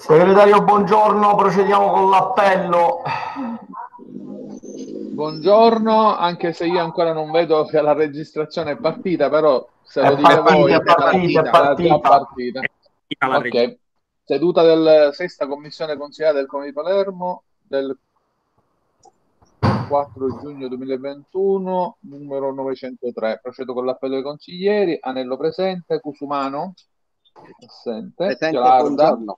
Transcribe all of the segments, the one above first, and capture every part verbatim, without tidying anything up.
Segretario, buongiorno, procediamo con l'appello. Buongiorno, anche se io ancora non vedo che la registrazione è partita, però se lo È dite partita, voi è sarà, partita, è sarà già partita. partita. Attiva la regia. Ok, seduta del sesta commissione consigliare del Comune di Palermo del quattro giugno duemilaventuno, numero novecentotre. Procedo con l'appello dei consiglieri. Anello presente, Cusumano assente, Presente, Gelarda, buongiorno.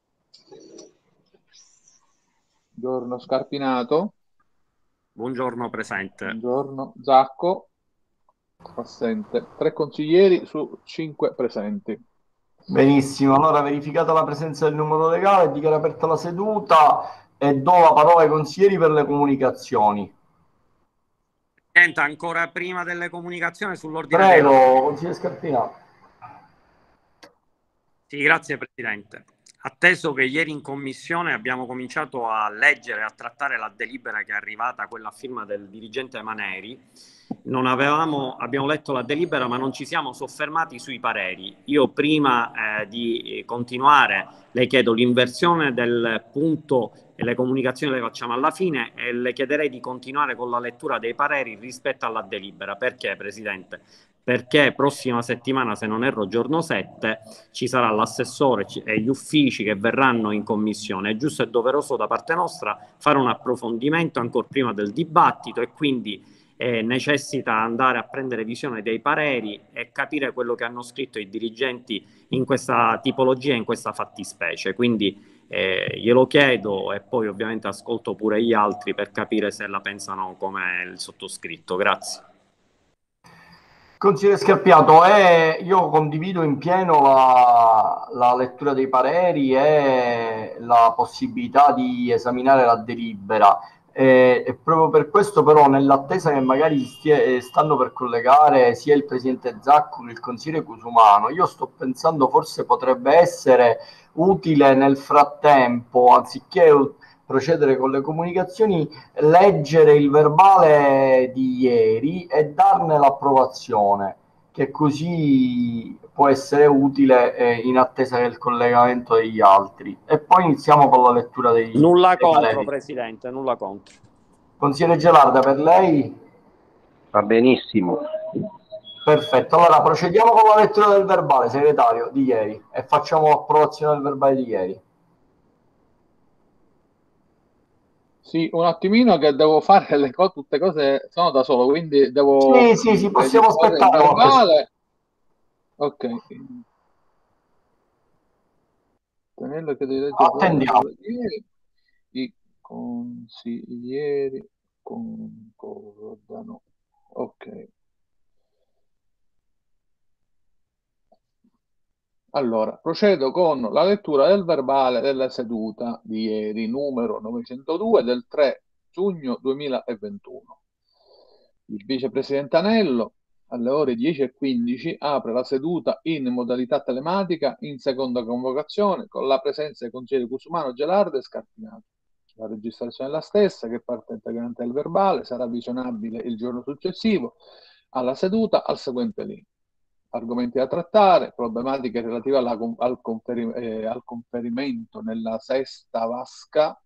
Giorno Scarpinato, Buongiorno, presente. buongiorno, Zacco assente. Tre consiglieri su cinque presenti. Benissimo, allora verificata la presenza del numero legale, dichiaro aperta la seduta e do la parola ai consiglieri per le comunicazioni. Presidente, ancora prima delle comunicazioni sull'ordine dei lavori. Prego, consigliere Scarpinato. Sì, grazie Presidente. Atteso che ieri in Commissione abbiamo cominciato a leggere e a trattare la delibera che è arrivata, quella a firma del dirigente Maneri, non avevamo, abbiamo letto la delibera ma non ci siamo soffermati sui pareri. Io prima eh, di continuare le chiedo l'inversione del punto e le comunicazioni le facciamo alla fine e le chiederei di continuare con la lettura dei pareri rispetto alla delibera. Perché, Presidente? Perché prossima settimana, se non erro, giorno sette, ci sarà l'assessore e gli uffici che verranno in commissione. È giusto e doveroso da parte nostra fare un approfondimento ancora prima del dibattito e quindi eh, necessita andare a prendere visione dei pareri e capire quello che hanno scritto i dirigenti in questa tipologia, in questa fattispecie. Quindi eh, glielo chiedo e poi ovviamente ascolto pure gli altri per capire se la pensano come il sottoscritto. Grazie. Consigliere Scarpiato, eh, io condivido in pieno la, la lettura dei pareri e la possibilità di esaminare la delibera. Eh, e proprio per questo, però, nell'attesa che magari stia- eh, stanno per collegare sia il presidente Zacco che il consigliere Cusumano, io sto pensando forse potrebbe essere utile nel frattempo, anziché procedere con le comunicazioni, leggere il verbale di ieri e darne l'approvazione, che così può essere utile eh, in attesa del collegamento degli altri. E poi iniziamo con la lettura dei, Nulla dei contro, pareri. Presidente, nulla contro. Consigliere Gelarda, per lei? Va benissimo. Perfetto, allora procediamo con la lettura del verbale, segretario, di ieri e facciamo l'approvazione del verbale di ieri. Sì, un attimino che devo fare le cose, tutte cose sono da solo, quindi devo Sì, sì, sì, possiamo registrare il aspettare qualche secondo. verbale. Ok. Tenello che di legge quadro Attendiamo. numero dieci, i consiglieri concordano. Ok. Allora, procedo con la lettura del verbale della seduta di ieri, numero novecentodue del tre giugno duemilaventuno. Il vicepresidente Anello, alle ore dieci e quindici, apre la seduta in modalità telematica in seconda convocazione con la presenza dei consiglieri Cusumano, Gelardo e Scarpinato. La registrazione è la stessa, che parte integrante del verbale, sarà visionabile il giorno successivo alla seduta al seguente link. Argomenti da trattare, problematiche relative alla, al, conferi, eh, al conferimento nella sesta vasca,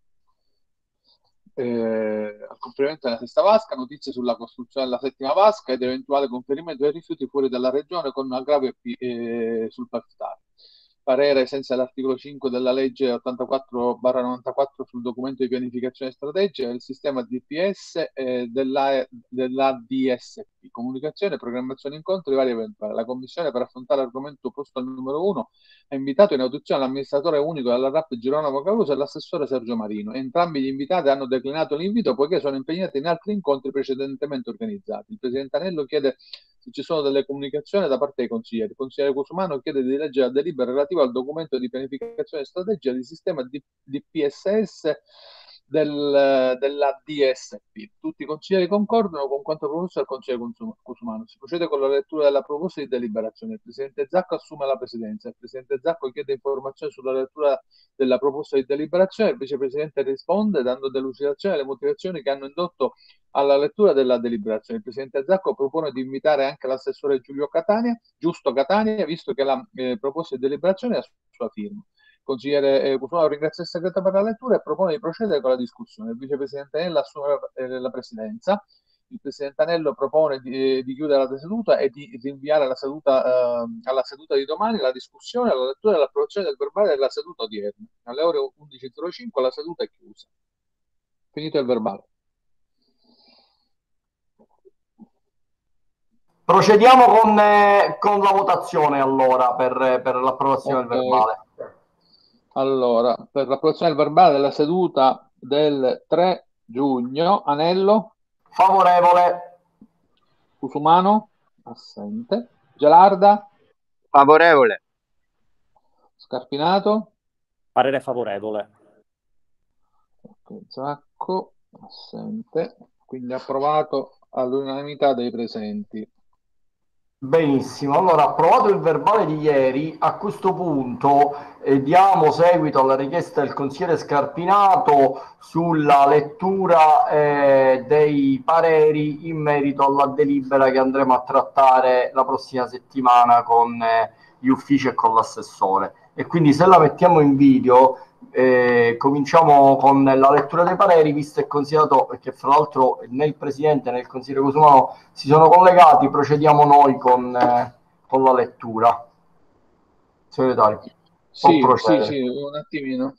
eh, al conferimento della sesta vasca, notizie sulla costruzione della settima vasca ed eventuale conferimento dei rifiuti fuori dalla regione con un aggravio eh, sul paritario. Parere senza l'articolo cinque della legge ottantaquattro novantaquattro sul documento di pianificazione strategica del sistema D P S e della, della D S P, comunicazione, programmazione incontri vari eventuali. La commissione per affrontare l'argomento posto al numero uno ha invitato in audizione l'amministratore unico della R A P Girolamo Caruso e l'assessore Sergio Marino. Entrambi gli invitati hanno declinato l'invito poiché sono impegnati in altri incontri precedentemente organizzati. Il presidente Anello chiede se ci sono delle comunicazioni da parte dei consiglieri. Il consigliere Cusumano chiede di leggere la delibera relativa al documento di pianificazione e strategia di sistema di, di P S S del, della D S P. Tutti i consiglieri concordano con quanto proposto dal consigliere Cusumano. Si procede con la lettura della proposta di deliberazione. Il presidente Zacco assume la presidenza. Il presidente Zacco chiede informazioni sulla lettura della proposta di deliberazione. Il vicepresidente risponde dando delucidazione alle motivazioni che hanno indotto alla lettura della deliberazione. Il presidente Zacco propone di invitare anche l'assessore Giulio Catania, Giusto Catania, visto che la eh, proposta di deliberazione è a sua firma. consigliere eh, Cusumano ringrazia il segreto per la lettura e propone di procedere con la discussione. Il vicepresidente Anello assume la, eh, la presidenza. Il presidente Anello propone di, eh, di chiudere la seduta e di rinviare la seduta, eh, alla seduta di domani la discussione, la lettura e l'approvazione del verbale della seduta odierna. Alle ore undici e zero cinque la seduta è chiusa. Finito il verbale. Procediamo con, eh, con la votazione allora per, per l'approvazione Okay. del verbale. Allora, per l'approvazione del verbale della seduta del tre giugno, Anello, Favorevole. Cusumano, assente, Gelarda, Favorevole. Scarpinato, Parere favorevole. ok, Zacco, assente, quindi approvato all'unanimità dei presenti. Benissimo, allora approvato il verbale di ieri, a questo punto eh, diamo seguito alla richiesta del consigliere Scarpinato sulla lettura eh, dei pareri in merito alla delibera che andremo a trattare la prossima settimana con eh, gli uffici e con l'assessore. E quindi se la mettiamo in video eh, cominciamo con la lettura dei pareri, visto e considerato che fra l'altro né il Presidente né il consigliere Cusumano si sono collegati, procediamo noi con, eh, con la lettura. Segretario, può Sì, sì, procedere. sì, un attimino.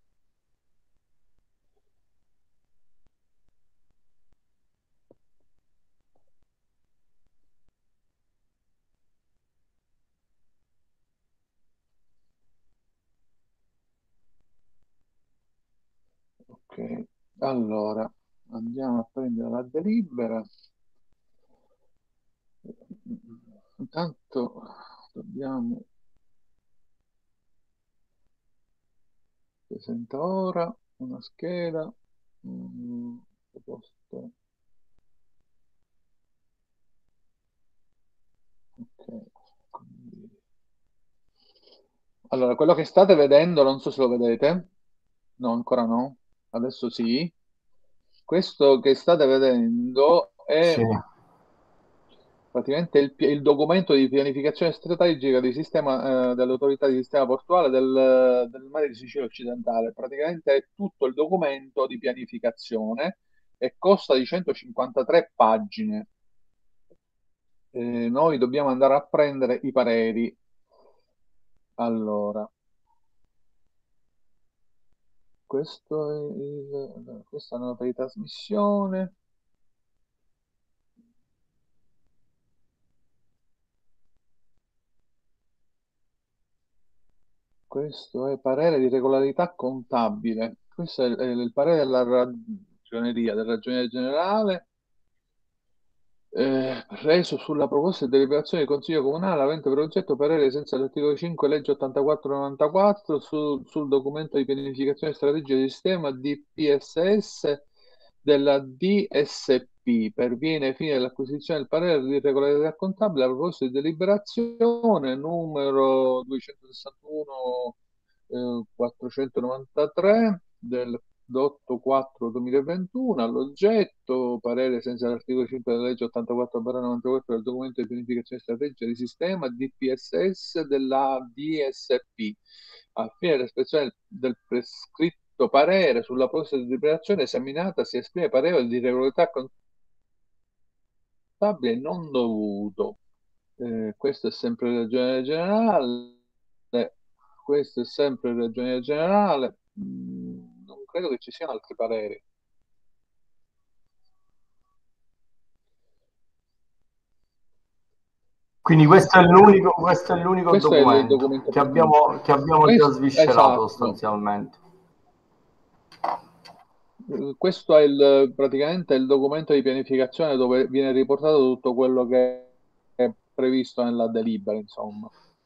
Ok, allora andiamo a prendere la delibera. Intanto dobbiamo presenta ora una scheda mm, proposta. Ok, quindi... Allora, quello che state vedendo, non so se lo vedete, no, ancora no, adesso sì. Questo che state vedendo è Sì. praticamente il, pi- il documento di pianificazione strategica di sistema, eh, dell'autorità di sistema portuale del, del mare di Sicilia occidentale. Praticamente è tutto il documento di pianificazione e consta di centocinquantatré pagine. Eh, noi dobbiamo andare a prendere i pareri. Allora, questo è il- questa è una nota di trasmissione. Questo è parere di regolarità contabile. Questo è il, è il parere della ragioneria, del ragioniere generale, eh, reso sulla proposta di deliberazione del Consiglio Comunale avente per oggetto parere senza l'articolo cinque legge ottantaquattro novantaquattro sul, sul documento di pianificazione strategica di sistema D P S S della D S P. Perviene ai fini dell'acquisizione del parere di regolarità contabile la proposta di deliberazione numero duecentosessantuno eh, quattrocentonovantatré del otto quattro duemilaventuno all'oggetto parere senza l'articolo cinque della legge ottantaquattro novantaquattro del documento di pianificazione strategica di sistema D P S S della D S P al fine dell'espressione del prescritto parere sulla proposta di deliberazione esaminata si esprime parere di regolarità contabile non dovuto. Eh, questo è sempre il ragioniere generale, questo è sempre il ragioniere generale. Mm, non credo che ci siano altri pareri. Quindi questo è l'unico, questo è l'unico Questo è il documento, documento che abbiamo, che abbiamo questo, già sviscerato esatto. sostanzialmente. Questo è il, praticamente il documento di pianificazione dove viene riportato tutto quello che è previsto nella delibera, insomma.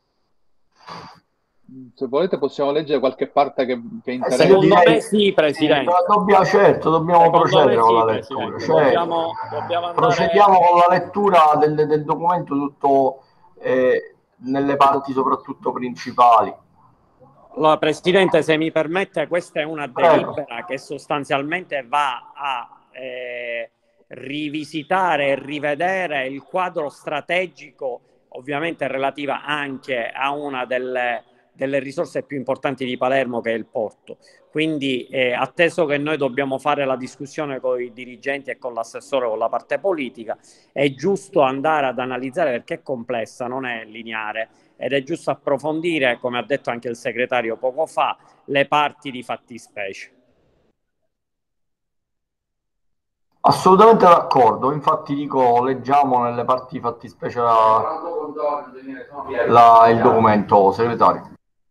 Se volete possiamo leggere qualche parte che, che interessa. Secondo direi- me sì, Presidente. Sì, dobbiamo, certo, dobbiamo Secondo procedere me con sì, la lettura. Presidente. Cioè, Dobbiamo, dobbiamo andare... procediamo con la lettura del, del documento tutto eh, nelle parti soprattutto principali. Allora, Presidente, se mi permette, questa è una Prego. delibera che sostanzialmente va a eh, rivisitare e rivedere il quadro strategico, ovviamente relativa anche a una delle delle risorse più importanti di Palermo, che è il porto. Quindi, eh, atteso che noi dobbiamo fare la discussione con i dirigenti e con l'assessore, con la parte politica, è giusto andare ad analizzare, perché è complessa, non è lineare, ed è giusto approfondire, come ha detto anche il segretario poco fa, le parti di fattispecie. Assolutamente d'accordo, infatti dico, leggiamo nelle parti fattispecie la, la, il documento, segretario.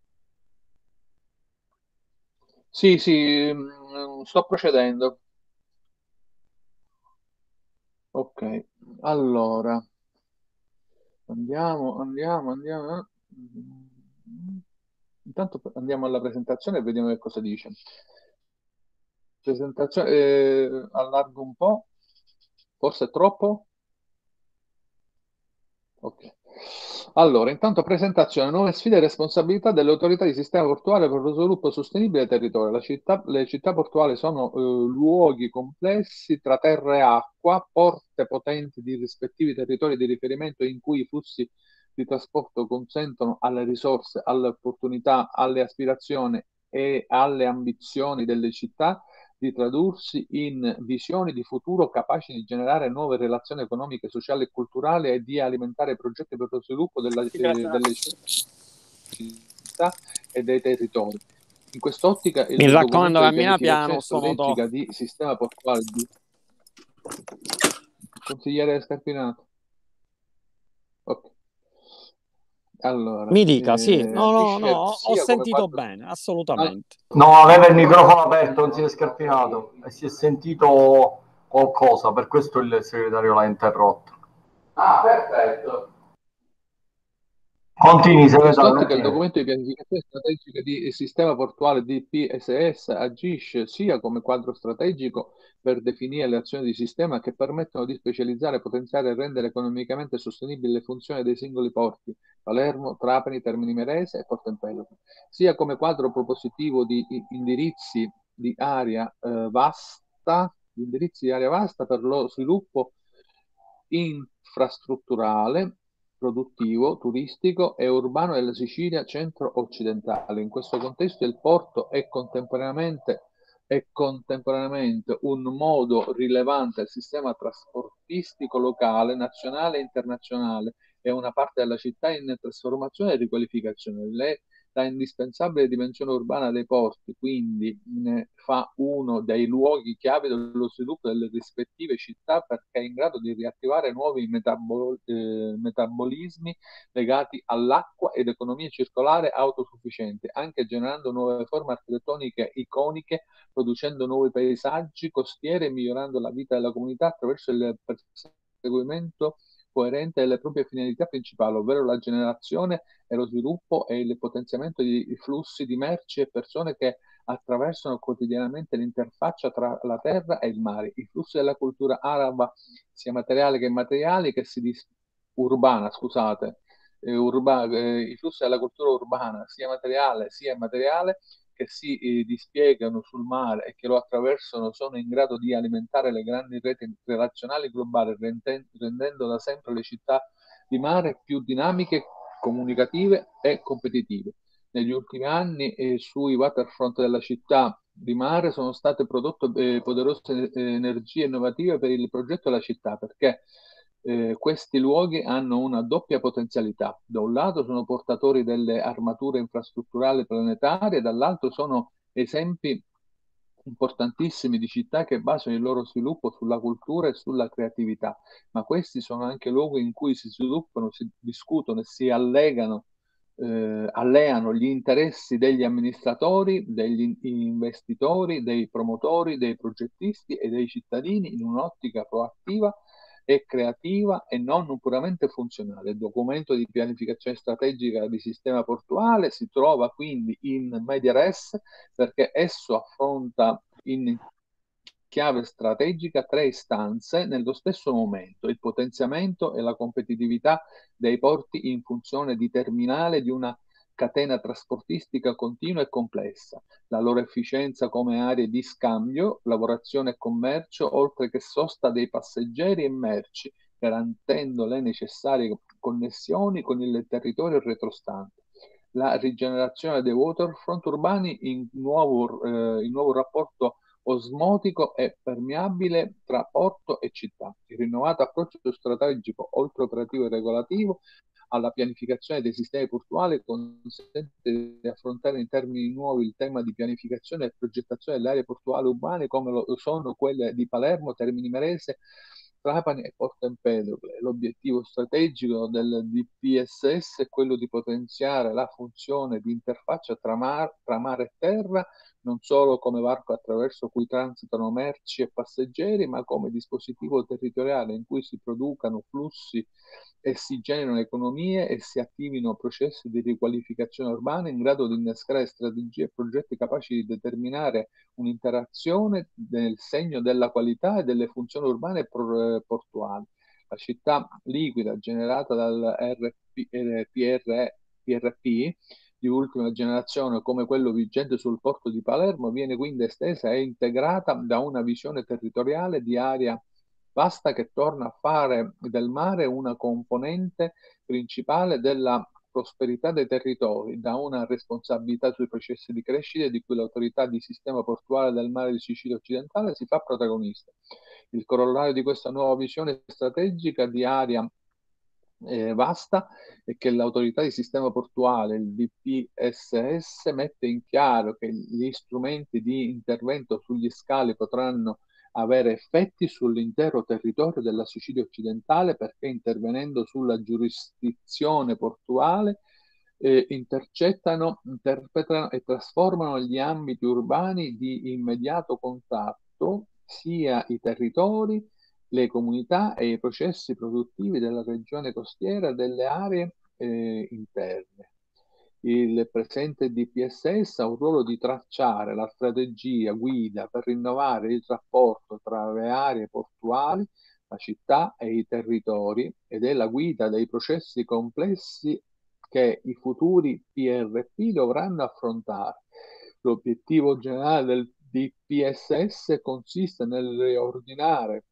Sì, sì, mh, sto procedendo. Ok, allora, andiamo, andiamo, andiamo. Intanto andiamo alla presentazione e vediamo che cosa dice. Presentazione, eh, allargo un po', forse è troppo? Ok. Allora, intanto presentazione, nuove sfide e responsabilità delle autorità di sistema portuale per lo sviluppo sostenibile del territorio. La città- le città portuali sono eh, luoghi complessi tra terra e acqua, porte potenti di rispettivi territori di riferimento in cui i flussi di trasporto consentono alle risorse, alle opportunità, alle aspirazioni e alle ambizioni delle città di tradursi in visioni di futuro capaci di generare nuove relazioni economiche, sociali e culturali e di alimentare progetti per lo sviluppo della, eh, delle città e dei territori. In quest'ottica il Mi raccomando, documento di cammina piano, pianificazione sto moto. strategica di sistema portuale di consigliere Scarpinato. Ok. Allora, Mi dica, sì, eh, no, no, no, agisce ho ho sia come sentito quadro... bene, Ah, assolutamente. No, aveva il microfono aperto, non si è scarpinato e si è sentito qualcosa, per questo il segretario l'ha interrotto. Ah, perfetto. Continui, in segretario. quest'ottica il documento di pianificazione strategica di sistema portuale D P S S agisce sia come quadro strategico per definire le azioni di sistema che permettono di specializzare, potenziare e rendere economicamente sostenibili le funzioni dei singoli porti, Palermo, Trapani, Termini Imerese e Porto Empedocle, sia come quadro propositivo di indirizzi di area eh, vasta, di indirizzi di area vasta per lo sviluppo infrastrutturale, produttivo, turistico e urbano della Sicilia centro-occidentale. In questo contesto il porto è contemporaneamente, è contemporaneamente un modo rilevante del sistema trasportistico locale, nazionale e internazionale. È una parte della città in trasformazione e riqualificazione. Le la indispensabile dimensione urbana dei porti, quindi ne fa uno dei luoghi chiave dello sviluppo delle rispettive città perché è in grado di riattivare nuovi metabol- eh, metabolismi legati all'acqua ed economia circolare autosufficiente, anche generando nuove forme architettoniche iconiche, producendo nuovi paesaggi costieri e migliorando la vita della comunità attraverso il perseguimento coerente delle proprie finalità principali, ovvero la generazione e lo sviluppo e il potenziamento di flussi di merci e persone che attraversano quotidianamente l'interfaccia tra la terra e il mare. I flussi della cultura araba, sia materiali che immateriali, che si dis- urbana, scusate, eh, urba- eh, i flussi della cultura urbana, sia materiale sia immateriale, che si eh, dispiegano sul mare e che lo attraversano sono in grado di alimentare le grandi reti relazionali globali, renden- rendendo da sempre le città di mare più dinamiche, comunicative e competitive. Negli ultimi anni eh, sui waterfront della città di mare sono state prodotte eh, poderose eh, energie innovative per il progetto della città, perché eh, questi luoghi hanno una doppia potenzialità. Da un lato sono portatori delle armature infrastrutturali planetarie, dall'altro sono esempi importantissimi di città che basano il loro sviluppo sulla cultura e sulla creatività, ma questi sono anche luoghi in cui si sviluppano, si discutono e si allegano, eh, alleano gli interessi degli amministratori, degli investitori, dei promotori, dei progettisti e dei cittadini in un'ottica proattiva e creativa e non puramente funzionale. Il documento di pianificazione strategica di sistema portuale si trova quindi in media res perché esso affronta in chiave strategica tre istanze nello stesso momento: il potenziamento e la competitività dei porti in funzione di terminale di una catena trasportistica continua e complessa, la loro efficienza come aree di scambio, lavorazione e commercio, oltre che sosta dei passeggeri e merci, garantendo le necessarie connessioni con il territorio retrostante. la rigenerazione dei waterfront urbani in nuovo, eh, in nuovo rapporto osmotico e permeabile tra porto e città. Il rinnovato approccio strategico, oltre operativo e regolativo, alla pianificazione dei sistemi portuali consente di affrontare in termini nuovi il tema di pianificazione e progettazione delle aree portuali urbane come lo sono quelle di Palermo, Termini Imerese, Trapani e Porto Empedocle. L'obiettivo strategico del D P S S è quello di potenziare la funzione di interfaccia tra, mar, tra mare e terra, non solo come varco attraverso cui transitano merci e passeggeri, ma come dispositivo territoriale in cui si producano flussi e si generano economie e si attivino processi di riqualificazione urbana in grado di innescare strategie e progetti capaci di determinare un'interazione nel segno della qualità e delle funzioni urbane e portuali. La città liquida generata dal R P, eh, P R, P R P di ultima generazione come quello vigente sul porto di Palermo viene quindi estesa e integrata da una visione territoriale di area vasta che torna a fare del mare una componente principale della prosperità dei territori, da una responsabilità sui processi di crescita di cui l'autorità di sistema portuale del mare di Sicilia occidentale si fa protagonista. Il corollario di questa nuova visione strategica di area eh, vasta è che l'autorità di sistema portuale, il D P S S, mette in chiaro che gli strumenti di intervento sugli scali potranno avere effetti sull'intero territorio della Sicilia occidentale perché intervenendo sulla giurisdizione portuale eh, intercettano, interpretano e trasformano gli ambiti urbani di immediato contatto, sia i territori, le comunità e i processi produttivi della regione costiera e delle aree eh, interne. Il presente D P S S ha un ruolo di tracciare la strategia guida per rinnovare il rapporto tra le aree portuali, la città e i territori ed è la guida dei processi complessi che i futuri P R P dovranno affrontare. L'obiettivo generale del D P S S consiste nel riordinare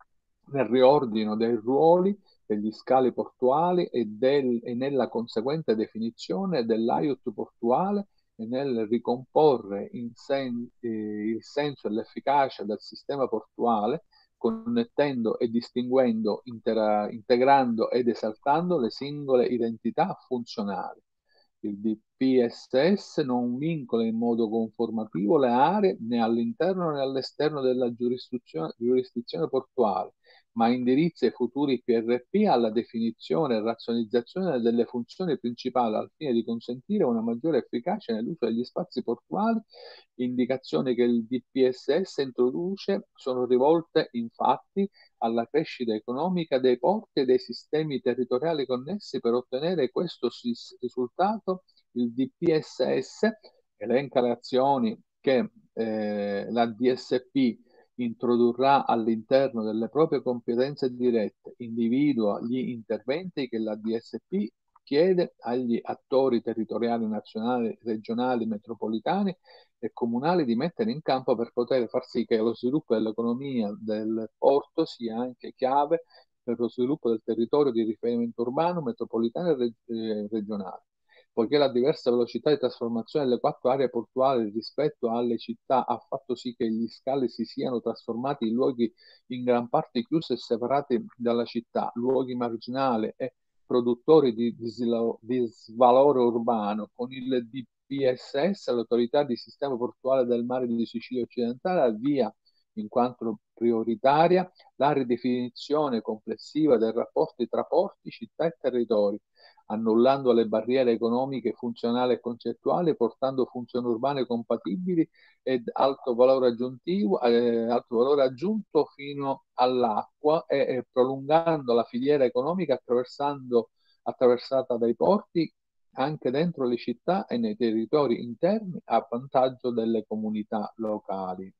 nel riordino dei ruoli degli scali portuali e, del, e nella conseguente definizione dell'A I U T portuale e nel ricomporre in sen, eh, il senso e l'efficacia del sistema portuale, connettendo e distinguendo, intera, integrando ed esaltando le singole identità funzionali. Il D P S S non vincola in modo conformativo le aree né all'interno né all'esterno della giurisdizione, giurisdizione portuale, ma indirizza i futuri P R P alla definizione e razionalizzazione delle funzioni principali al fine di consentire una maggiore efficacia nell'uso degli spazi portuali. Indicazioni che il D P S S introduce sono rivolte infatti alla crescita economica dei porti e dei sistemi territoriali connessi. Per ottenere questo risultato il D P S S elenca le azioni che eh, la D S P introdurrà all'interno delle proprie competenze dirette, individua gli interventi che la D S P chiede agli attori territoriali nazionali, regionali, metropolitani e comunali di mettere in campo per poter far sì che lo sviluppo dell'economia del porto sia anche chiave per lo sviluppo del territorio di riferimento urbano, metropolitano e reg- eh, regionale. Poiché la diversa velocità di trasformazione delle quattro aree portuali rispetto alle città ha fatto sì che gli scali si siano trasformati in luoghi in gran parte chiusi e separati dalla città, luoghi marginali e produttori di, di svalore urbano, con il D P S S, l'autorità di sistema portuale del mare di Sicilia occidentale, avvia in quanto prioritaria la ridefinizione complessiva dei rapporti tra porti, città e territori, annullando le barriere economiche, funzionali e concettuali, portando funzioni urbane compatibili ed alto valore aggiuntivo, eh, alto valore aggiunto fino all'acqua e, e prolungando la filiera economica attraversando, attraversata dai porti anche dentro le città e nei territori interni a vantaggio delle comunità locali.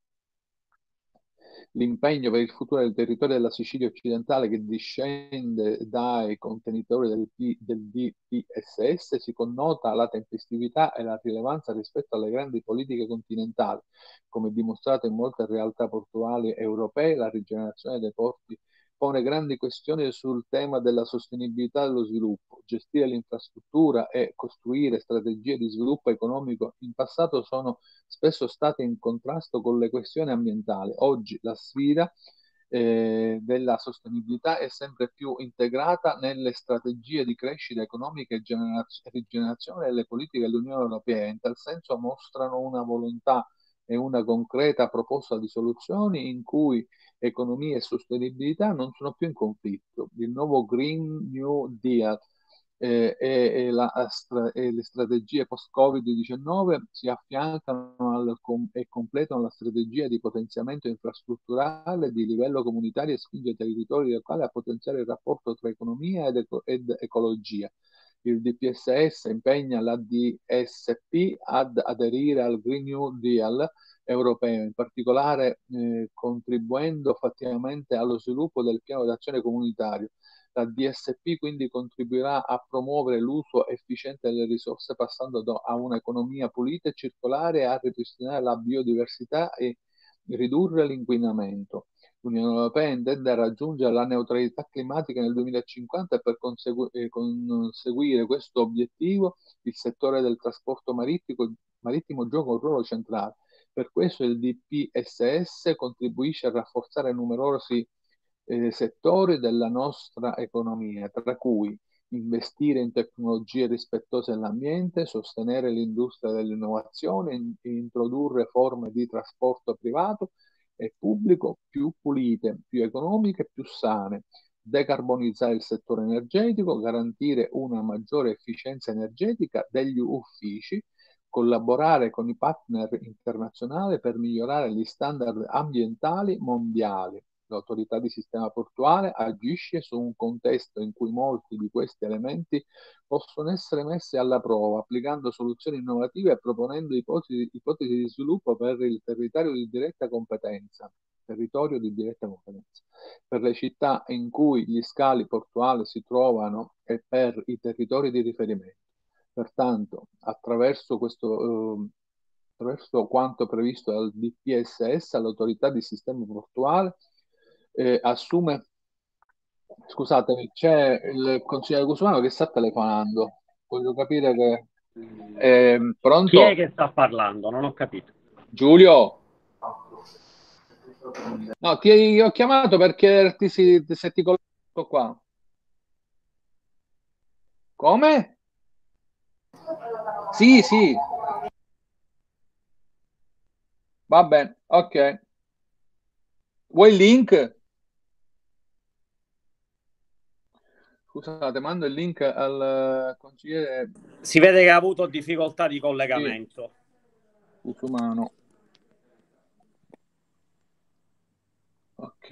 L'impegno per il futuro del territorio della Sicilia occidentale che discende dai contenitori del, P, del D P S S si connota alla tempestività e alla rilevanza rispetto alle grandi politiche continentali, come dimostrato in molte realtà portuali europee. La rigenerazione dei porti pone grandi questioni sul tema della sostenibilità dello sviluppo. Gestire l'infrastruttura e costruire strategie di sviluppo economico in passato sono spesso state in contrasto con le questioni ambientali. Oggi la sfida eh, della sostenibilità è sempre più integrata nelle strategie di crescita economica e generaz- rigenerazione delle politiche dell'Unione Europea. In tal senso mostrano una volontà e una concreta proposta di soluzioni in cui economia e sostenibilità non sono più in conflitto. Il nuovo Green New Deal eh, e, e, la, e le strategie post-Covid diciannove si affiancano al, com, e completano la strategia di potenziamento infrastrutturale di livello comunitario e spinge i territori locali a potenziare il rapporto tra economia ed, eco, ed ecologia. Il D P S S impegna la D S P ad aderire al Green New Deal europeo, in particolare eh, contribuendo fattivamente allo sviluppo del piano d'azione comunitario. La D S P quindi contribuirà a promuovere l'uso efficiente delle risorse passando a un'economia pulita e circolare, a ripristinare la biodiversità e ridurre l'inquinamento. L'Unione Europea intende raggiungere la neutralità climatica nel duemilacinquanta e per consegu- eh, conseguire questo obiettivo il settore del trasporto marittimo, marittimo gioca un ruolo centrale. Per questo il D P S S contribuisce a rafforzare numerosi eh, settori della nostra economia, tra cui investire in tecnologie rispettose dell'ambiente, sostenere l'industria dell'innovazione, in, introdurre forme di trasporto privato e pubblico più pulite, più economiche e più sane, decarbonizzare il settore energetico, garantire una maggiore efficienza energetica degli uffici, collaborare con i partner internazionali per migliorare gli standard ambientali mondiali. L'autorità di sistema portuale agisce su un contesto in cui molti di questi elementi possono essere messi alla prova, applicando soluzioni innovative e proponendo ipotesi, ipotesi di sviluppo per il territorio di diretta competenza. Territorio di diretta competenza. Per le città in cui gli scali portuali si trovano e per i territori di riferimento. Pertanto, attraverso questo, eh, attraverso quanto previsto dal D P S S, l'autorità di sistema portuale eh, assume, scusatemi, c'è il consigliere Cusumano che sta telefonando. Voglio capire che... Eh, Chi è pronto? che sta parlando? Non ho capito. Giulio? No, ti ho chiamato per chiederti se, se ti colloco qua. Come? Sì, sì. Va bene, ok. Vuoi il link? Scusate, mando il link al consigliere. Si vede che ha avuto difficoltà di Sì, collegamento. Cusumano. Ok.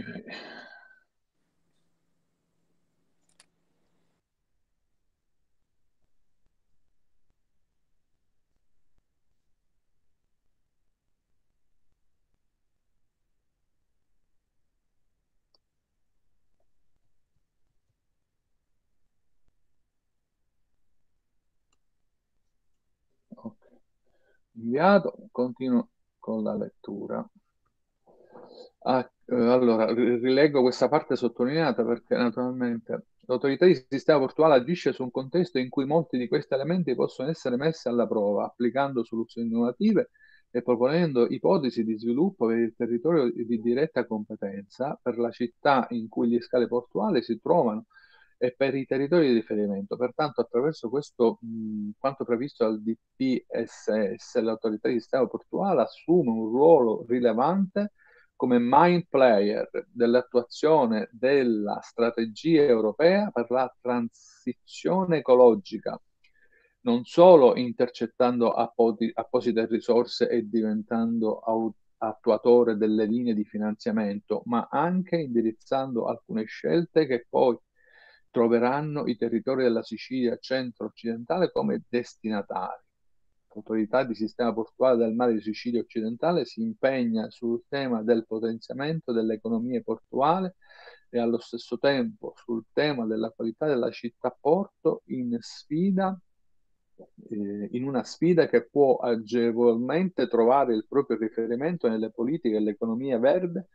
Ok. Inviato, continuo con la lettura. Ah, eh, allora, ri- rileggo questa parte sottolineata perché naturalmente l'autorità di sistema portuale agisce su un contesto in cui molti di questi elementi possono essere messi alla prova, applicando soluzioni innovative e proponendo ipotesi di sviluppo per il territorio di diretta competenza, per la città in cui gli scali portuali si trovano e per i territori di riferimento. Pertanto, attraverso questo, mh, quanto previsto dal D P S S, l'autorità di sistema portuale assume un ruolo rilevante come mind player dell'attuazione della strategia europea per la transizione ecologica, non solo intercettando apposite risorse e diventando attuatore delle linee di finanziamento, ma anche indirizzando alcune scelte che poi troveranno i territori della Sicilia centro-occidentale come destinatari. L'autorità di sistema portuale del mare di Sicilia occidentale si impegna sul tema del potenziamento dell'economia portuale e allo stesso tempo sul tema della qualità della città-porto in sfida, eh, in una sfida che può agevolmente trovare il proprio riferimento nelle politiche dell'economia verde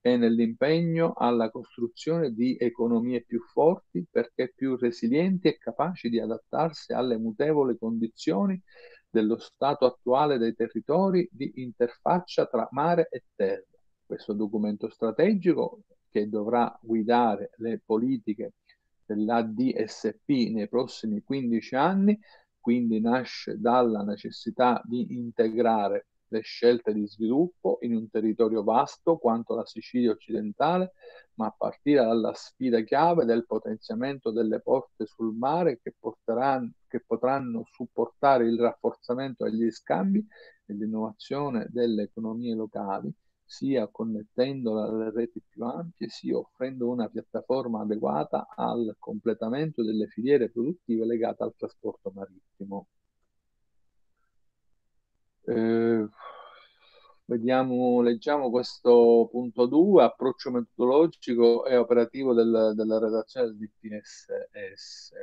e nell'impegno alla costruzione di economie più forti perché più resilienti e capaci di adattarsi alle mutevoli condizioni dello stato attuale dei territori di interfaccia tra mare e terra. Questo documento strategico, che dovrà guidare le politiche dell'A D S P nei prossimi quindici anni, quindi nasce dalla necessità di integrare le scelte di sviluppo in un territorio vasto quanto la Sicilia occidentale, ma a partire dalla sfida chiave del potenziamento delle porte sul mare che, porteranno, che potranno supportare il rafforzamento degli scambi e l'innovazione delle economie locali, sia connettendola alle reti più ampie, sia offrendo una piattaforma adeguata al completamento delle filiere produttive legate al trasporto marittimo. Eh, vediamo, leggiamo questo punto due, approccio metodologico e operativo del, della redazione del D P S S.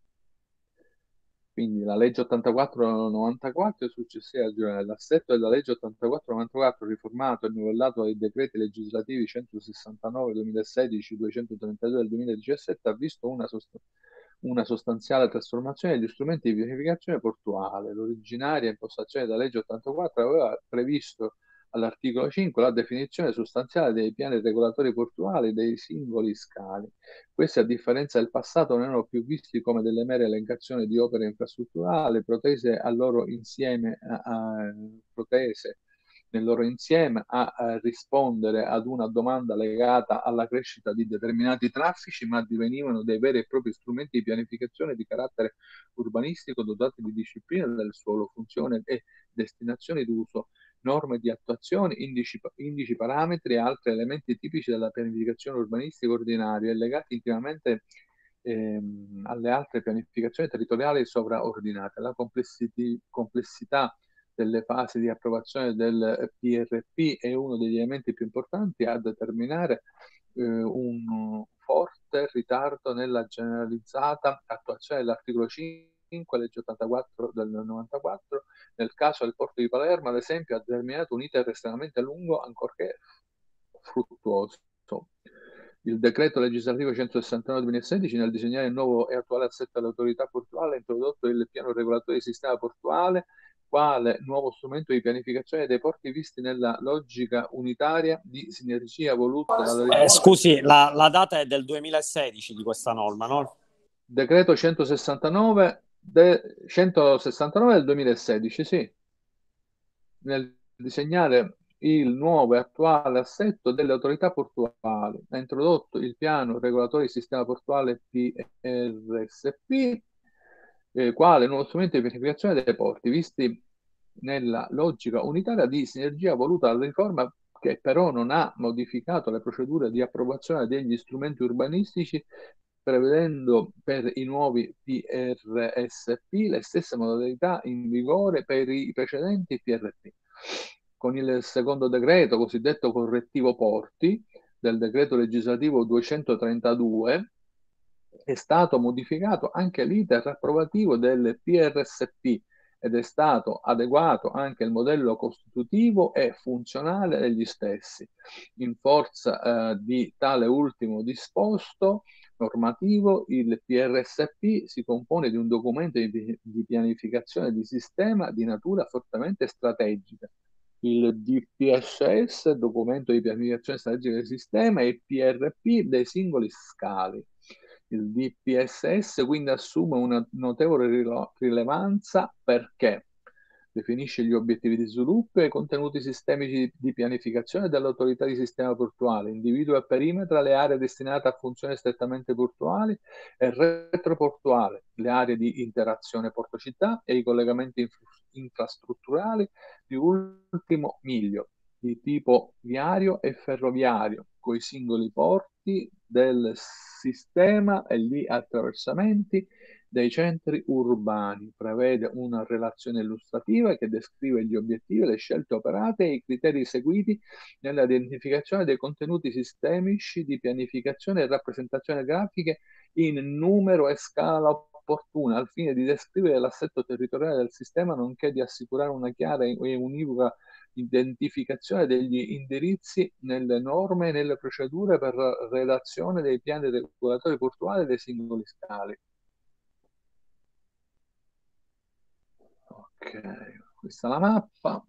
Quindi la legge ottantaquattro novantaquattro e successiva aggiornare l'assetto della legge ottantaquattro novantaquattro riformato e novellato dai decreti legislativi centosessantanove del duemilasedici, duecentotrentadue del duemiladiciassette ha visto una, sost una sostanziale trasformazione degli strumenti di pianificazione portuale. L'originaria impostazione della legge ottantaquattro aveva previsto all'articolo cinque la definizione sostanziale dei piani regolatori portuali dei singoli scali. Questi, a differenza del passato, non erano più visti come delle mere elencazioni di opere infrastrutturali, protese al loro insieme, a, a, protese nel loro insieme a, a rispondere ad una domanda legata alla crescita di determinati traffici, ma divenivano dei veri e propri strumenti di pianificazione di carattere urbanistico dotati di disciplina del suolo, funzione e destinazioni d'uso, norme di attuazione, indici, indici, parametri e altri elementi tipici della pianificazione urbanistica ordinaria e legati intimamente ehm, alle altre pianificazioni territoriali sovraordinate. La complessità delle fasi di approvazione del P R P è uno degli elementi più importanti a determinare eh, un forte ritardo nella generalizzata attuazione dell'articolo cinque, legge ottantaquattro del novantaquattro. Nel caso del porto di Palermo, ad esempio, ha determinato un iter estremamente lungo, ancorché fruttuoso. Il decreto legislativo centosessantanove del duemilasedici, nel disegnare il nuovo e attuale assetto dell'autorità portuale, ha introdotto il piano regolatore di sistema portuale quale nuovo strumento di pianificazione dei porti visti nella logica unitaria di sinergia voluta dalla regione. Eh, scusi, la, la data è del duemilasedici di questa norma, no? Decreto centosessantanove, de, centosessantanove del duemilasedici, sì. Nel disegnare il nuovo e attuale assetto delle autorità portuali ha introdotto il piano regolatore di sistema portuale P R S P, eh, quale nuovo strumento di pianificazione dei porti, visti nella logica unitaria di sinergia voluta dalla riforma, che però non ha modificato le procedure di approvazione degli strumenti urbanistici, prevedendo per i nuovi P R S P le stesse modalità in vigore per i precedenti P R P. Con il secondo decreto, cosiddetto correttivo porti, del decreto legislativo duecentotrentadue, è stato modificato anche l'iter approvativo del P R S P ed è stato adeguato anche il modello costitutivo e funzionale degli stessi. In forza eh, di tale ultimo disposto normativo, il P R S P si compone di un documento di, di pianificazione di sistema di natura fortemente strategica. Il D P S S, documento di pianificazione strategica del sistema, e il P R P dei singoli scali. Il D P S S quindi assume una notevole rilevanza perché definisce gli obiettivi di sviluppo e i contenuti sistemici di pianificazione dell'autorità di sistema portuale, individua e perimetra le aree destinate a funzioni strettamente portuali e retroportuali, le aree di interazione porto-città e i collegamenti infrastrutturali di ultimo miglio, di tipo viario e ferroviario, con i singoli porti del sistema e gli attraversamenti dei centri urbani. Prevede una relazione illustrativa che descrive gli obiettivi, le scelte operate e i criteri seguiti nella identificazione dei contenuti sistemici di pianificazione e rappresentazione grafiche in numero e scala opportuna al fine di descrivere l'assetto territoriale del sistema, nonché di assicurare una chiara e univoca identificazione degli indirizzi nelle norme e nelle procedure per redazione dei piani regolatori portuali dei singoli scali. Ok, questa è la mappa.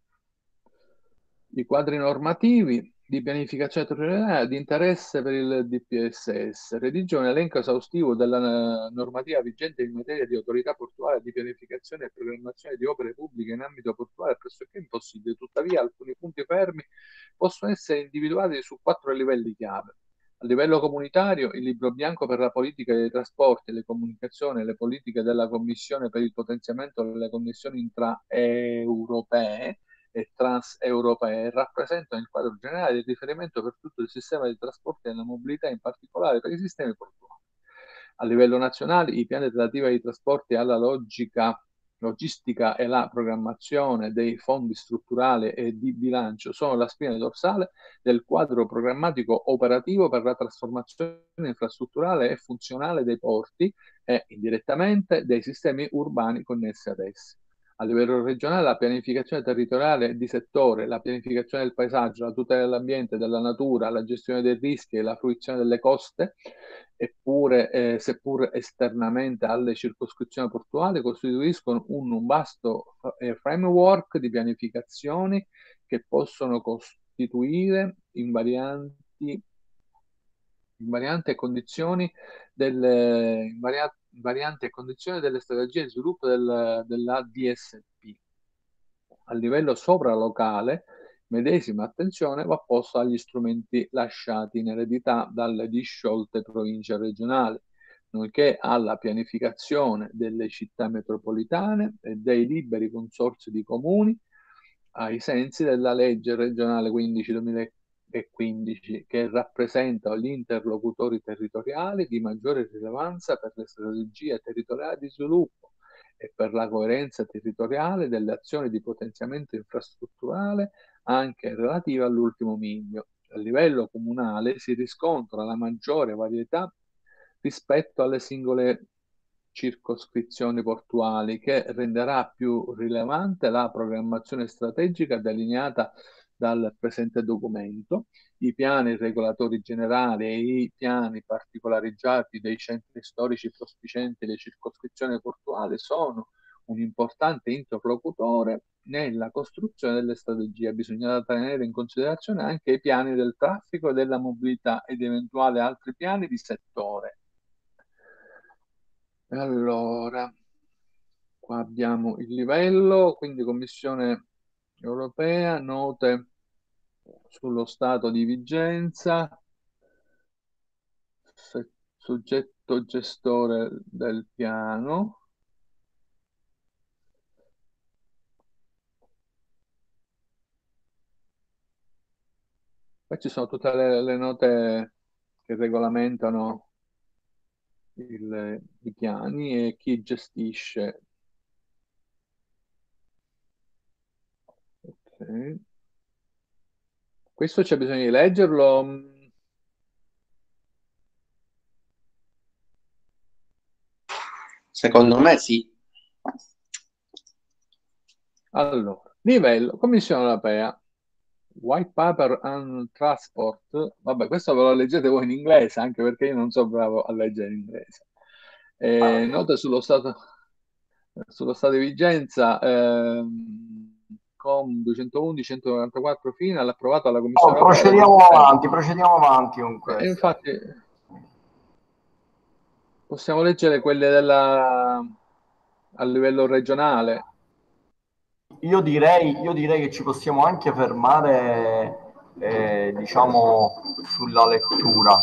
I quadri normativi di pianificazione territoriale di interesse per il D P S S. Redige un elenco esaustivo della normativa vigente in materia di autorità portuale, di pianificazione e programmazione di opere pubbliche in ambito portuale è pressoché impossibile. Tuttavia, alcuni punti fermi possono essere individuati su quattro livelli chiave. A livello comunitario, il libro bianco per la politica dei trasporti, le comunicazioni e le politiche della Commissione per il potenziamento delle connessioni intraeuropee e transeuropee rappresentano il quadro generale di riferimento per tutto il sistema di trasporto e della mobilità, in particolare per i sistemi portuali. A livello nazionale, i piani relativi ai trasporti e alla logica, logistica e la programmazione dei fondi strutturali e di bilancio sono la spina dorsale del quadro programmatico operativo per la trasformazione infrastrutturale e funzionale dei porti e, indirettamente, dei sistemi urbani connessi ad essi. A livello regionale la pianificazione territoriale di settore, la pianificazione del paesaggio, la tutela dell'ambiente, della natura, la gestione dei rischi e la fruizione delle coste, eppure, eh, seppur esternamente alle circoscrizioni portuali, costituiscono un, un vasto eh, framework di pianificazioni che possono costituire invarianti, invarianti e condizioni delle invarianti varianti e condizioni delle strategie di sviluppo del, dell'A D S P. A livello sopralocale, medesima attenzione va posta agli strumenti lasciati in eredità dalle disciolte province regionali, nonché alla pianificazione delle città metropolitane e dei liberi consorzi di comuni, ai sensi della legge regionale quindici duemilaquindici, che rappresentano gli interlocutori territoriali di maggiore rilevanza per le strategie territoriali di sviluppo e per la coerenza territoriale delle azioni di potenziamento infrastrutturale anche relative all'ultimo miglio. A livello comunale si riscontra la maggiore varietà rispetto alle singole circoscrizioni portuali, che renderà più rilevante la programmazione strategica delineata dal presente documento. I piani regolatori generali e i piani particolarizzati dei centri storici prospicienti le circoscrizioni portuali sono un importante interlocutore nella costruzione delle strategie. Bisogna tenere in considerazione anche i piani del traffico e della mobilità ed eventuali altri piani di settore. Allora, qua abbiamo il livello, quindi Commissione europea, note sullo stato di vigenza, soggetto gestore del piano. Poi ci sono tutte le, le note che regolamentano il, i piani e chi gestisce. Okay. Questo c'è bisogno di leggerlo? Secondo me sì. Allora, livello, Commissione europea, White Paper on Transport. Vabbè, questo ve lo leggete voi in inglese, anche perché io non sono bravo a leggere in inglese. Eh, note sullo stato, sullo stato di vigenza, ehm, com duecentoundici centonovantaquattro fine all'approvato alla Commissione oh, europea. Procediamo avanti, procediamo avanti con questo. Eh, infatti, possiamo leggere quelle della, a livello regionale. Io direi, io direi che ci possiamo anche fermare, eh, diciamo, sulla lettura.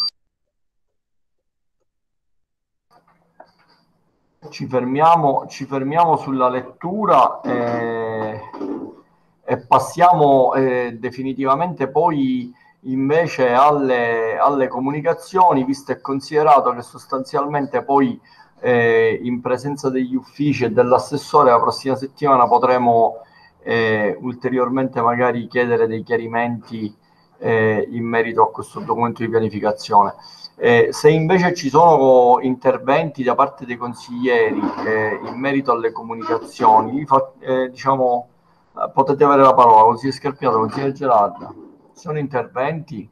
Ci fermiamo, ci fermiamo sulla lettura eh, e passiamo eh, definitivamente poi invece alle, alle comunicazioni, visto e considerato che sostanzialmente poi eh, in presenza degli uffici e dell'assessore la prossima settimana potremo eh, ulteriormente magari chiedere dei chiarimenti eh, in merito a questo documento di pianificazione. Eh, se invece ci sono interventi da parte dei consiglieri eh, in merito alle comunicazioni, li fa, eh, diciamo, Eh, potete avere la parola, consigliere Scarpiato, consigliere Gerarda. Sono interventi?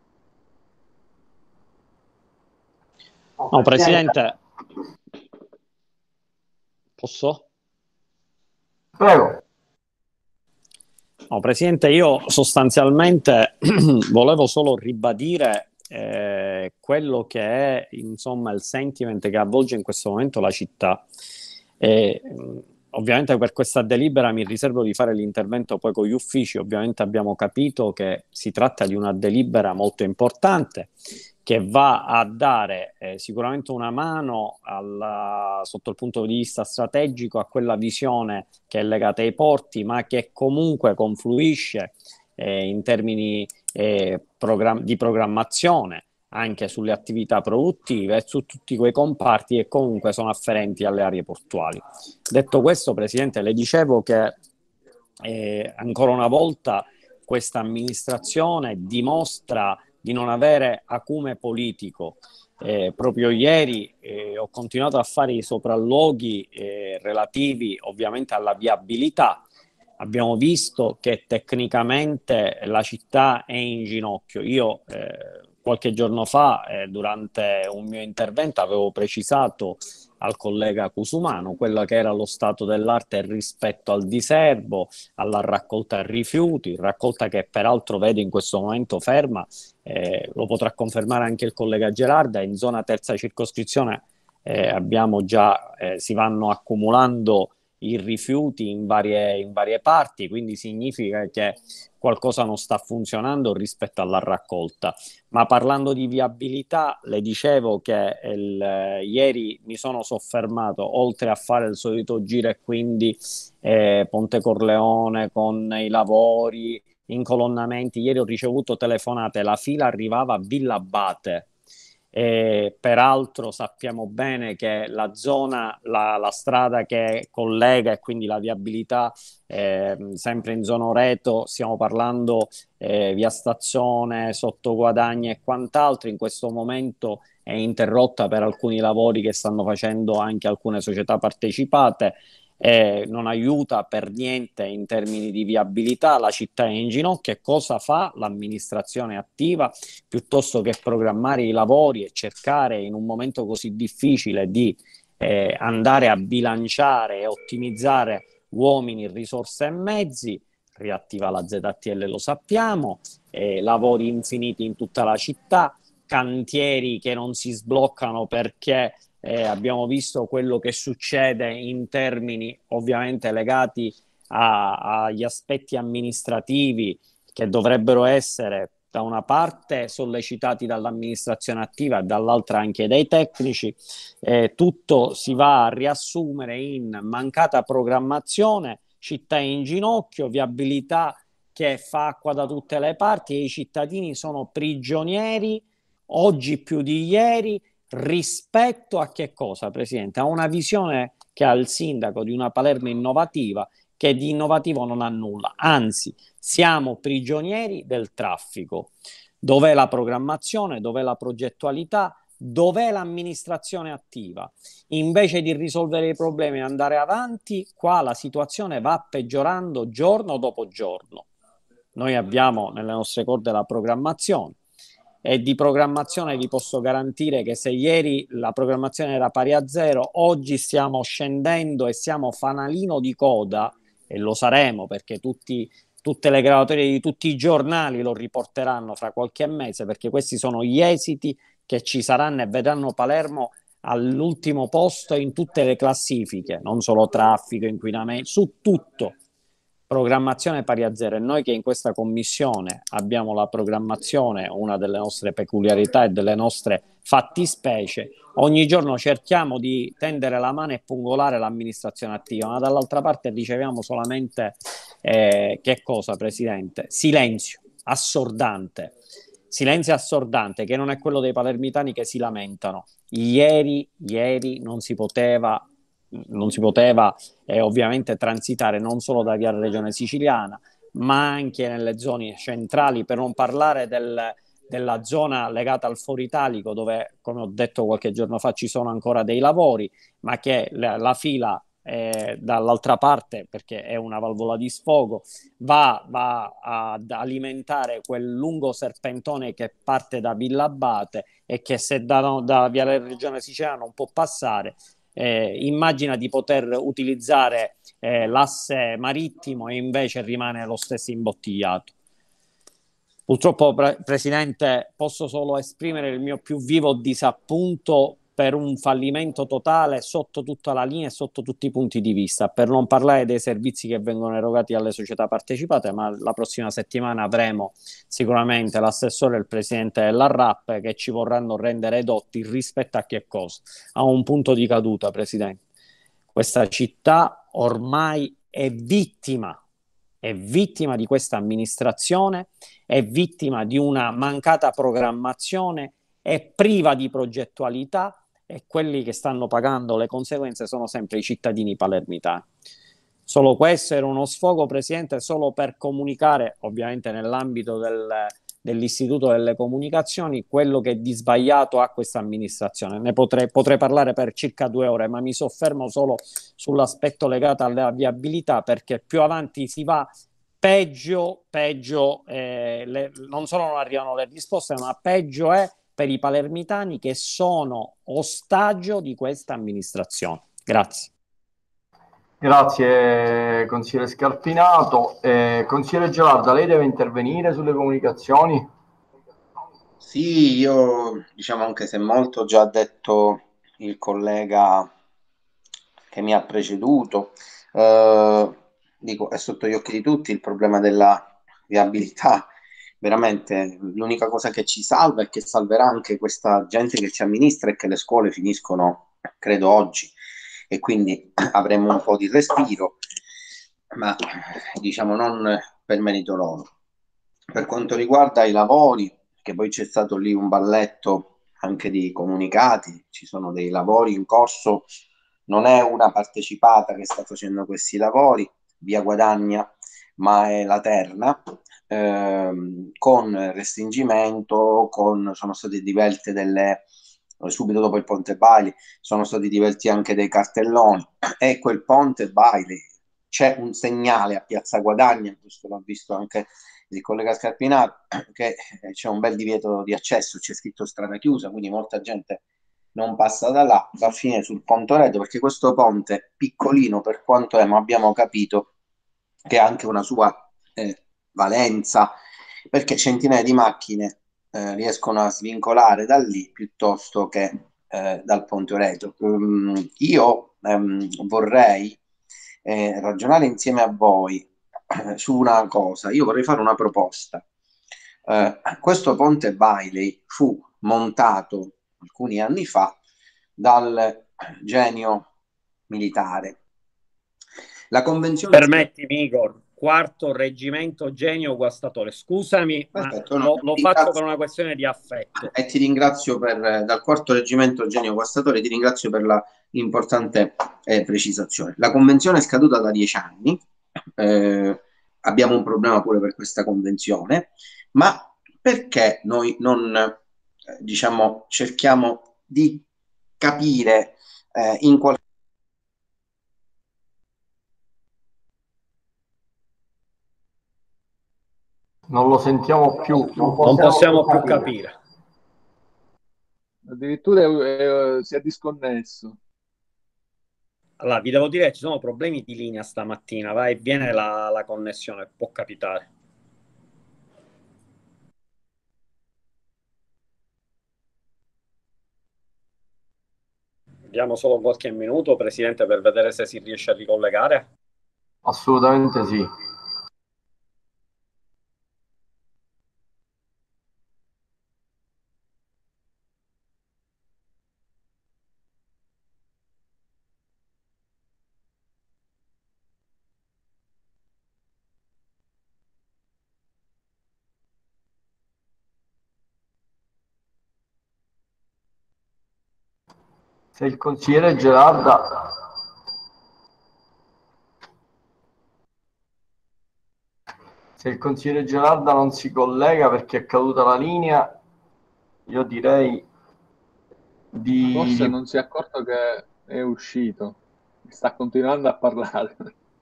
No, Presidente, posso? Prego. No, Presidente, io sostanzialmente volevo solo ribadire eh, quello che è, insomma, il sentiment che avvolge in questo momento la città. E, mh, ovviamente per questa delibera mi riservo di fare l'intervento poi con gli uffici. Ovviamente abbiamo capito che si tratta di una delibera molto importante che va a dare eh, sicuramente una mano alla, sotto il punto di vista strategico a quella visione che è legata ai porti, ma che comunque confluisce eh, in termini eh, program- di programmazione anche sulle attività produttive e su tutti quei comparti che comunque sono afferenti alle aree portuali. Detto questo, Presidente, le dicevo che eh, ancora una volta questa amministrazione dimostra di non avere acume politico. Eh, proprio ieri eh, ho continuato a fare i sopralluoghi eh, relativi ovviamente alla viabilità. Abbiamo visto che tecnicamente la città è in ginocchio. Io eh, qualche giorno fa, eh, durante un mio intervento, avevo precisato al collega Cusumano quello che era lo stato dell'arte rispetto al diserbo, alla raccolta rifiuti, raccolta che peraltro vedo in questo momento ferma, eh, lo potrà confermare anche il collega Gerarda, in zona terza circoscrizione eh, abbiamo già, eh, si vanno accumulando i rifiuti in varie, in varie parti, quindi significa che qualcosa non sta funzionando rispetto alla raccolta. Ma parlando di viabilità, le dicevo che il, eh, ieri mi sono soffermato, oltre a fare il solito giro e quindi eh, Ponte Corleone con i lavori, incolonnamenti, ieri ho ricevuto telefonate, la fila arrivava a Villa Abate. E peraltro sappiamo bene che la zona, la, la strada che collega e quindi la viabilità, eh, sempre in zona Oreto, stiamo parlando eh, via Stazione, Sottoguadagni e quant'altro, in questo momento è interrotta per alcuni lavori che stanno facendo anche alcune società partecipate. Eh, non aiuta per niente in termini di viabilità, la città è in ginocchio. E cosa fa l'amministrazione attiva? Piuttosto che programmare i lavori e cercare in un momento così difficile di eh, andare a bilanciare e ottimizzare uomini, risorse e mezzi, riattiva la Z T L, lo sappiamo, eh, lavori infiniti in tutta la città, cantieri che non si sbloccano perché eh, abbiamo visto quello che succede in termini ovviamente legati a, agli aspetti amministrativi che dovrebbero essere da una parte sollecitati dall'amministrazione attiva e dall'altra anche dai tecnici. Eh, tutto si va a riassumere in mancata programmazione, città in ginocchio, viabilità che fa acqua da tutte le parti e i cittadini sono prigionieri oggi più di ieri rispetto a che cosa, Presidente? A una visione che ha il sindaco di una Palermo innovativa che di innovativo non ha nulla, anzi siamo prigionieri del traffico. Dov'è la programmazione? Dov'è la progettualità? Dov'è l'amministrazione attiva? Invece di risolvere i problemi e andare avanti, qua la situazione va peggiorando giorno dopo giorno. Noi abbiamo nelle nostre corde la programmazione e di programmazione vi posso garantire che se ieri la programmazione era pari a zero, oggi stiamo scendendo e siamo fanalino di coda, e lo saremo perché tutti, tutte le graduatorie di tutti i giornali lo riporteranno fra qualche mese, perché questi sono gli esiti che ci saranno e vedranno Palermo all'ultimo posto in tutte le classifiche, non solo traffico, inquinamento, su tutto. Programmazione pari a zero. E noi che in questa commissione abbiamo la programmazione, una delle nostre peculiarità e delle nostre fattispecie, ogni giorno cerchiamo di tendere la mano e pungolare l'amministrazione attiva, ma dall'altra parte riceviamo solamente eh, che cosa, Presidente? Silenzio assordante. Silenzio assordante che non è quello dei palermitani che si lamentano. Ieri, ieri non si poteva non si poteva eh, ovviamente transitare non solo da via Regione Siciliana, ma anche nelle zone centrali, per non parlare del, della zona legata al Foro Italico, dove, come ho detto qualche giorno fa, ci sono ancora dei lavori, ma che la, la fila eh, dall'altra parte, perché è una valvola di sfogo, va, va ad alimentare quel lungo serpentone che parte da Villa Abate e che se da, da Viale Regione Siciliana non può passare. Eh, immagina di poter utilizzare eh, l'asse marittimo e invece rimane lo stesso imbottigliato. Purtroppo, pre- Presidente, posso solo esprimere il mio più vivo disappunto per un fallimento totale sotto tutta la linea e sotto tutti i punti di vista, per non parlare dei servizi che vengono erogati alle società partecipate, ma la prossima settimana avremo sicuramente l'assessore e il presidente della R A P che ci vorranno rendere edotti rispetto a che cosa? A un punto di caduta, Presidente. Questa città ormai è vittima, è vittima di questa amministrazione, è vittima di una mancata programmazione, è priva di progettualità e quelli che stanno pagando le conseguenze sono sempre i cittadini palermitani. Solo questo era uno sfogo, Presidente, solo per comunicare, ovviamente nell'ambito del, dell'Istituto delle Comunicazioni, quello che di sbagliato ha questa amministrazione. Ne potrei, potrei parlare per circa due ore, ma mi soffermo solo sull'aspetto legato alla viabilità, perché più avanti si va, peggio, peggio eh, le, non solo non arrivano le risposte, ma peggio è per i palermitani che sono ostaggio di questa amministrazione. Grazie. Grazie consigliere Scarpinato. Eh, consigliere Gerarda, lei deve intervenire sulle comunicazioni? Sì, io diciamo anche se molto già ha detto il collega che mi ha preceduto, eh, dico, è sotto gli occhi di tutti il problema della viabilità. Veramente l'unica cosa che ci salva e che salverà anche questa gente che ci amministra è che le scuole finiscono, credo, oggi e quindi avremo un po' di respiro, ma diciamo non per merito loro. Per quanto riguarda i lavori, che poi c'è stato lì un balletto anche di comunicati, ci sono dei lavori in corso, non è una partecipata che sta facendo questi lavori, via Guadagna, ma è la Terna, ehm, con restringimento, con, sono state divelte delle, subito dopo il Ponte Bailey, sono stati divelti anche dei cartelloni, e quel Ponte Bailey, c'è un segnale a Piazza Guadagna, questo l'ha visto anche il collega Scarpinato, che c'è un bel divieto di accesso, c'è scritto strada chiusa, quindi molta gente non passa da là, va a finire sul Pontoreto, perché questo ponte, piccolino per quanto è, ma abbiamo capito che ha anche una sua eh, valenza, perché centinaia di macchine eh, riescono a svincolare da lì piuttosto che eh, dal Pontoreto. Um, io um, vorrei eh, ragionare insieme a voi eh, su una cosa. Io vorrei fare una proposta. Eh, questo ponte Bailey fu montato alcuni anni fa dal genio militare. La convenzione... Permettimi, Igor, quarto reggimento genio guastatore. Scusami, Perfetto, ma no, lo, lo faccio per una questione di affetto. E ti ringrazio per, dal quarto reggimento genio guastatore, ti ringrazio per la importante eh, precisazione. La convenzione è scaduta da dieci anni, eh, abbiamo un problema pure per questa convenzione, ma perché noi non eh, diciamo cerchiamo di capire eh, in qualche Non lo sentiamo più. Non possiamo, non possiamo più capire. capire. Addirittura eh, si è disconnesso. Allora, vi devo dire che ci sono problemi di linea stamattina, va e viene la, la connessione, può capitare. Diamo solo qualche minuto, Presidente, per vedere se si riesce a ricollegare. Assolutamente sì. Se il consigliere Gerarda se il consigliere Gerarda non si collega perché è caduta la linea, io direi di... Forse non si è accorto che è uscito. sta continuando a parlare.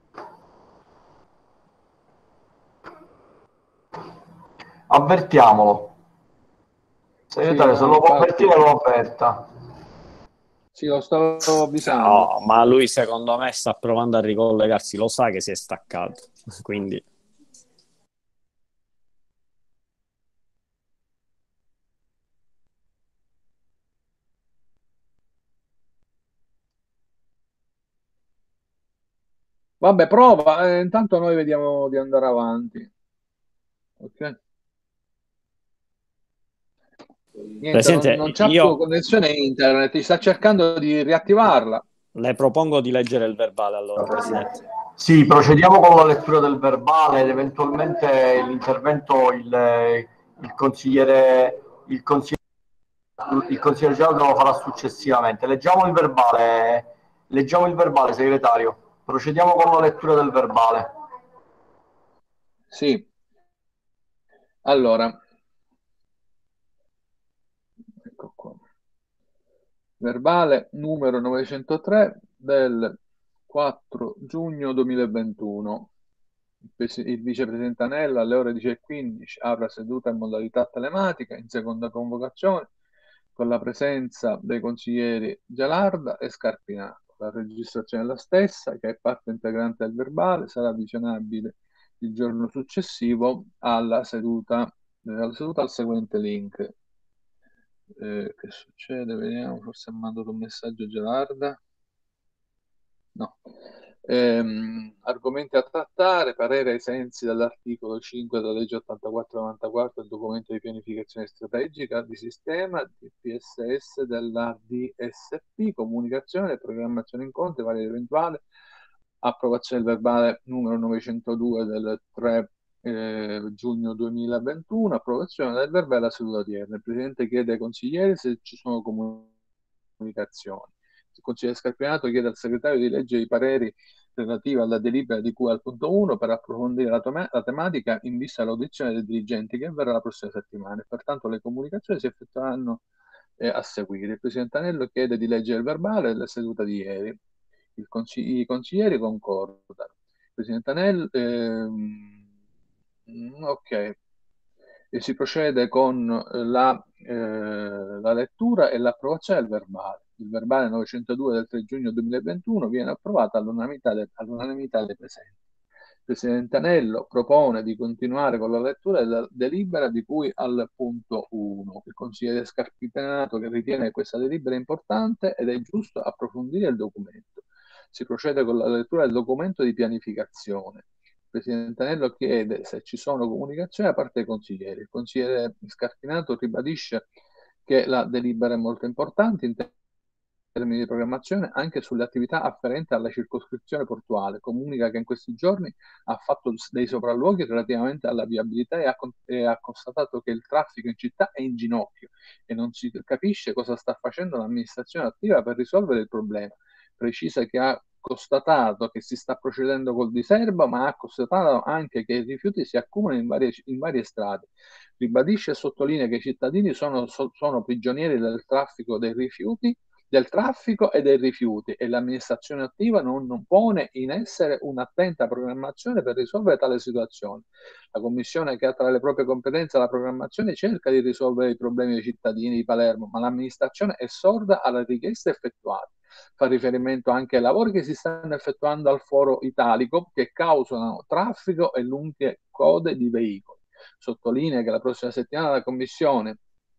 Avvertiamolo. Segretario, Sì, se no, lo può infatti. avvertire, lo avverta. Sì, lo stavo avvisando. No, ma lui secondo me sta provando a ricollegarsi, lo sa che si è staccato, quindi... Vabbè, prova, eh, intanto noi vediamo di andare avanti. Ok? Niente, non, Presidente, non c'ha più io connessione internet, ti sta cercando di riattivarla. le propongo di leggere il verbale allora, Presidente. Sì, procediamo con la lettura del verbale ed eventualmente l'intervento il, il consigliere il consigliere il consigliere Gialdo lo farà successivamente. Leggiamo il verbale, leggiamo il verbale, segretario. Procediamo con la lettura del verbale. Sì. Allora, ecco qua. Verbale numero novecentotré del quattro giugno duemilaventuno. Il vicepresidente Anello alle ore dieci e quindici apre seduta in modalità telematica in seconda convocazione con la presenza dei consiglieri Gialarda e Scarpinato. La registrazione della stessa, che è parte integrante del verbale, sarà visionabile il giorno successivo alla seduta, eh, alla seduta al seguente link. Eh, che succede? Vediamo, forse ha mandato un messaggio a Gerarda. No. Ehm, argomenti a trattare, parere ai sensi dell'articolo cinque della legge ottantaquattro novantaquattro del documento di pianificazione strategica di sistema D P S S della D S P, comunicazione e programmazione incontri, vari eventuale, approvazione del verbale numero novecentodue del tre eh, giugno duemilaventuno, approvazione del verbale della seduta odierna. Il Presidente chiede ai consiglieri se ci sono comunicazioni. Il consigliere Scarpinato chiede al segretario di leggere i pareri relativi alla delibera di cui al punto uno per approfondire la, tom- la tematica in vista dell'audizione dei dirigenti che avverrà la prossima settimana. Pertanto le comunicazioni si effettueranno eh, a seguire. Il Presidente Anello chiede di leggere il verbale della seduta di ieri. Il consigli- I consiglieri concordano. Il Presidente Anello... Ehm, ok. E si procede con la, eh, la lettura e l'approvazione del verbale. Il verbale novecentodue del tre giugno duemilaventuno viene approvato all'unanimità, de, all'unanimità dei presenti. Il Presidente Anello propone di continuare con la lettura della delibera di cui al punto uno. Il consigliere Scarpinato che ritiene questa delibera importante ed è giusto approfondire il documento. Si procede con la lettura del documento di pianificazione. Il Presidente Anello chiede se ci sono comunicazioni da parte dei consiglieri. Il consigliere Scarpinato ribadisce che la delibera è molto importante in termini di programmazione anche sulle attività afferenti alla circoscrizione portuale. Comunica che in questi giorni ha fatto dei sopralluoghi relativamente alla viabilità e ha, e ha constatato che il traffico in città è in ginocchio e non si capisce cosa sta facendo l'amministrazione attiva per risolvere il problema. Precisa che ha constatato che si sta procedendo col diserbo, ma ha constatato anche che i rifiuti si accumulano in varie, in varie strade. Ribadisce e sottolinea che i cittadini sono, sono prigionieri del traffico dei rifiuti del traffico e dei rifiuti e l'amministrazione attiva non, non pone in essere un'attenta programmazione per risolvere tale situazione. La Commissione, che ha tra le proprie competenze la programmazione, cerca di risolvere i problemi dei cittadini di Palermo, ma l'amministrazione è sorda alle richieste effettuate. Fa riferimento anche ai lavori che si stanno effettuando al foro italico che causano traffico e lunghe code di veicoli. Sottolinea che la prossima settimana la Commissione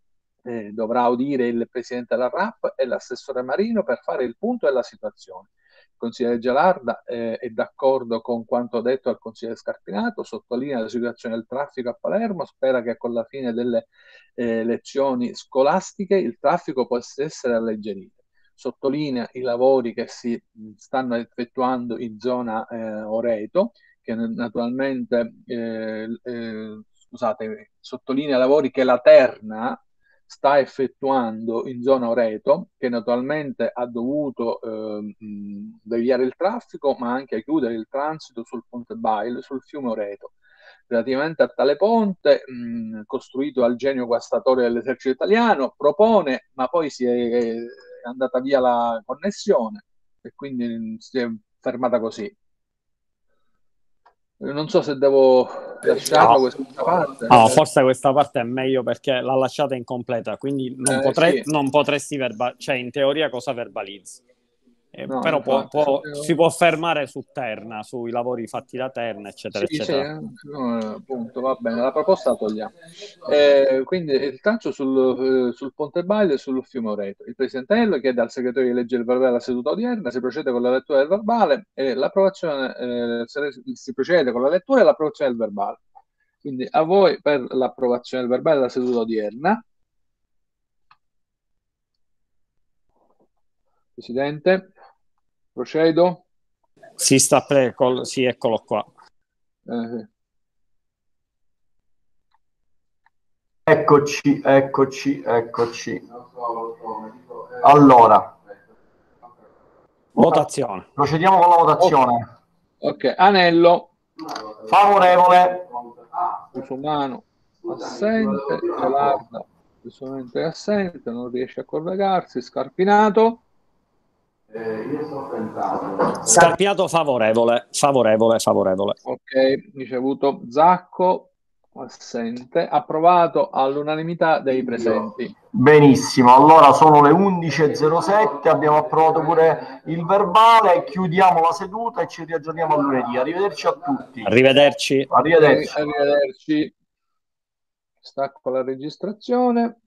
Eh, dovrà udire il presidente della R A P e l'assessore Marino per fare il punto della situazione. Il consigliere Gialarda eh, è d'accordo con quanto detto al consigliere Scarpinato, sottolinea la situazione del traffico a Palermo, spera che con la fine delle eh, lezioni scolastiche il traffico possa essere alleggerito. Sottolinea i lavori che si stanno effettuando in zona eh, Oreto, che naturalmente eh, eh, scusate, sottolinea i lavori che la Terna sta effettuando in zona Oreto, che naturalmente ha dovuto eh, deviare il traffico, ma anche chiudere il transito sul Ponte Baile, sul fiume Oreto. Relativamente a tale ponte, mh, costruito dal genio guastatore dell'esercito italiano, propone, ma poi si è, è andata via la connessione, e quindi si è fermata così. Non so se devo lasciarla no. questa parte. No, forse questa parte è meglio perché l'ha lasciata incompleta, quindi non, Eh, potre- sì. non potresti verbalizzare, cioè in teoria cosa verbalizzi? Eh, No, però può, infatti, può, se devo- si può fermare su Terna, sui lavori fatti da Terna, eccetera, Sì, sì, eccetera. eh, no, appunto, va bene, la proposta la togliamo. Eh, quindi il calcio sul, eh, sul Ponte Baile e sul fiume Oreto. Il Presidente chiede al segretario di leggere il verbale della seduta odierna, si procede con la lettura del verbale e l'approvazione, eh, se- si procede con la lettura e l'approvazione del verbale. Quindi a voi per l'approvazione del verbale della seduta odierna. Presidente, procedo. Si sta pre- col- sì, eccolo qua. Eh, sì. Eccoci, eccoci, eccoci. Allora, Votazione. procediamo con la votazione. Ok, Anello, Favorevole, Rusumano, assente, Gelarda, giustamente assente, non riesce a collegarsi, Scarpinato, Scarpiato favorevole, favorevole, favorevole. ok, ricevuto Zacco, assente, approvato all'unanimità dei presenti. benissimo. Allora sono le undici e zero sette, abbiamo approvato pure il verbale, chiudiamo la seduta e ci riaggiorniamo a lunedì. Arrivederci a tutti. Arrivederci. Arrivederci. Arrivederci. Stacco la registrazione.